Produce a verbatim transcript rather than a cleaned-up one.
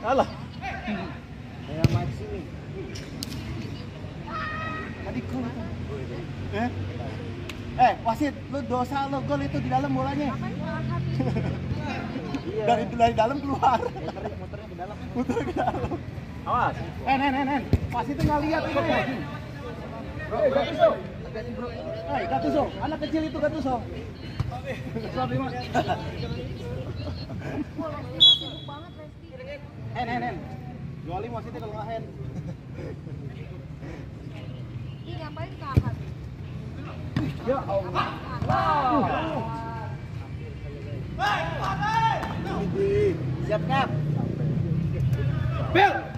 Alah. Kayak Maxi nih. Tadi gol itu. Eh? Eh, wasit, lu dosa lu gol itu di dalam bolanya. Iya. Dari dari dalam keluar. Muternya muternya ke dalam. Muter ke dalam. Awas. Eh, nen, nen, nen. Wasitnya nggak lihat ini. Bro, Gattuso. Eh, Gattuso. Anak kecil itu Gattuso. Sob lima. Eh, nen, nen. Jualin wasitnya kalau nggak hand. Ih, ngapain kakak? Ya Allah. Siap, Kap. Bel.